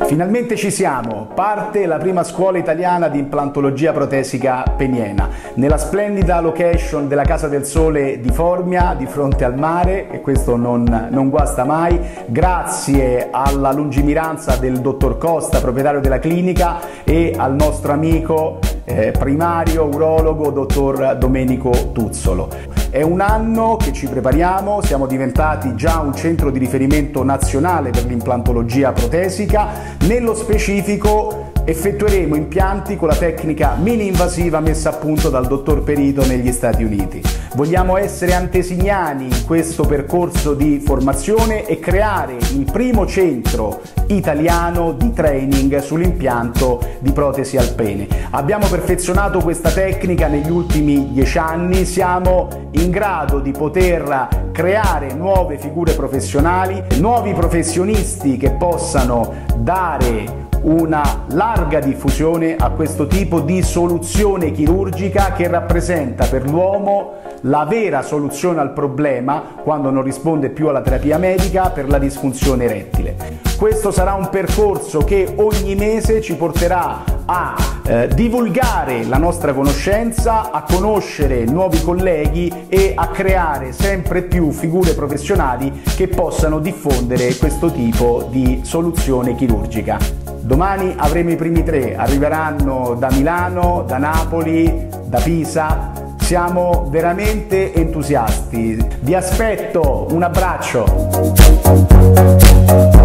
Finalmente ci siamo, parte la prima scuola italiana di implantologia protesica peniena, nella splendida location della Casa del Sole di Formia, di fronte al mare, e questo non guasta mai, grazie alla lungimiranza del dottor Costa, proprietario della clinica, e al nostro amico primario urologo dottor Domenico Tuzzolo. È un anno che ci prepariamo, siamo diventati già un centro di riferimento nazionale per l'implantologia protesica. Nello specifico effettueremo impianti con la tecnica mini-invasiva messa a punto dal dottor Perito negli Stati Uniti. Vogliamo essere antesignani in questo percorso di formazione e creare il primo centro italiano di training sull'impianto di protesi al pene. Abbiamo perfezionato questa tecnica negli ultimi 10 anni, siamo in grado di poter creare nuove figure professionali, nuovi professionisti che possano dare una larga diffusione a questo tipo di soluzione chirurgica che rappresenta per l'uomo la vera soluzione al problema quando non risponde più alla terapia medica per la disfunzione erettile. Questo sarà un percorso che ogni mese ci porterà a divulgare la nostra conoscenza, a conoscere nuovi colleghi e a creare sempre più figure professionali che possano diffondere questo tipo di soluzione chirurgica. Domani avremo i primi 3, arriveranno da Milano, da Napoli, da Pisa. Siamo veramente entusiasti. Vi aspetto, un abbraccio!